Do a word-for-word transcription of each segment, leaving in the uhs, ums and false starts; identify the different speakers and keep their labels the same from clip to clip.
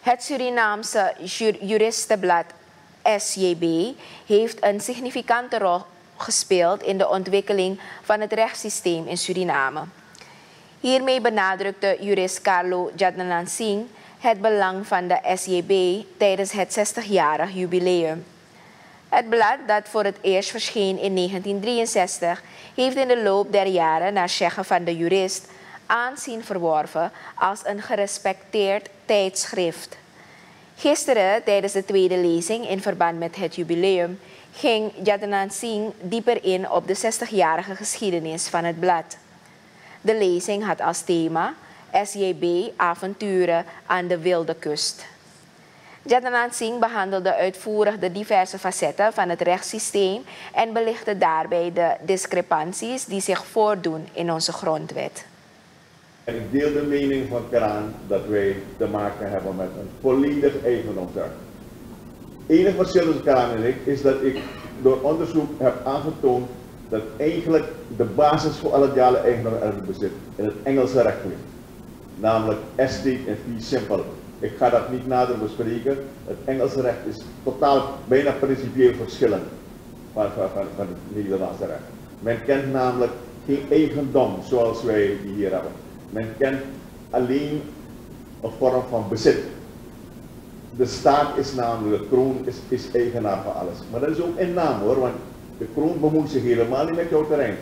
Speaker 1: Het Surinaamse juristenblad S J B heeft een significante rol gespeeld in de ontwikkeling van het rechtssysteem in Suriname. Hiermee benadrukte jurist Carlo Jadnanansing het belang van de S J B tijdens het zestigjarig jubileum. Het blad, dat voor het eerst verscheen in negentien drieënzestig, heeft in de loop der jaren, naar zeggen van de jurist, aanzien verworven als een gerespecteerd tijdschrift. Gisteren, tijdens de tweede lezing in verband met het jubileum, ging Jadnanansing dieper in op de zestigjarige geschiedenis van het blad. De lezing had als thema S J B avonturen aan de wilde kust. Jadnanansing behandelde uitvoerig de diverse facetten van het rechtssysteem en belichtte daarbij de discrepanties die zich voordoen in onze grondwet.
Speaker 2: Ik deel de mening van Kraan dat wij te maken hebben met een volledig eigendomsrecht. Het enige verschil tussen Kraan en ik is dat ik door onderzoek heb aangetoond dat eigenlijk de basis voor al het jale eigendom en erfbezit in het Engelse recht ligt. Namelijk estate en fee simple. Ik ga dat niet nader bespreken. Het Engelse recht is totaal, bijna principieel verschillend van, van, van, van het Nederlandse recht. Men kent namelijk geen eigendom zoals wij die hier hebben. Men kent alleen een vorm van bezit. De staat is namelijk, de kroon is, is eigenaar van alles. Maar dat is ook in naam hoor, want de kroon bemoeit zich helemaal niet met jouw terrein.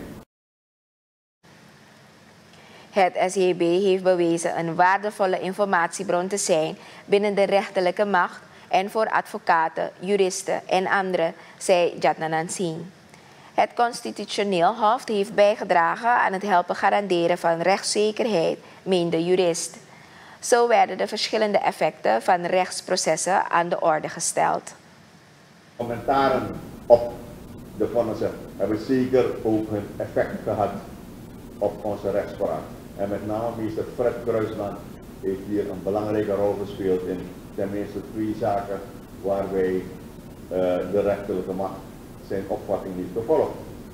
Speaker 1: Het S J B heeft bewezen een waardevolle informatiebron te zijn binnen de rechterlijke macht en voor advocaten, juristen en anderen, zei Jadnanansing. Het Constitutioneel Hof heeft bijgedragen aan het helpen garanderen van rechtszekerheid, meende jurist. Zo werden de verschillende effecten van rechtsprocessen aan de orde gesteld.
Speaker 2: Commentaren op de vonnissen hebben zeker ook hun effect gehad op onze rechtspraak. En met name meester Fred Kruisland heeft hier een belangrijke rol gespeeld in tenminste twee zaken waar wij uh, de rechterlijke macht zijn opvatting niet gevolgd.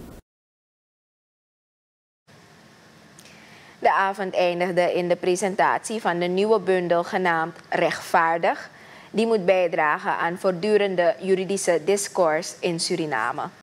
Speaker 1: De avond eindigde in de presentatie van de nieuwe bundel genaamd Rechtvaardig. Die moet bijdragen aan voortdurende juridische discours in Suriname.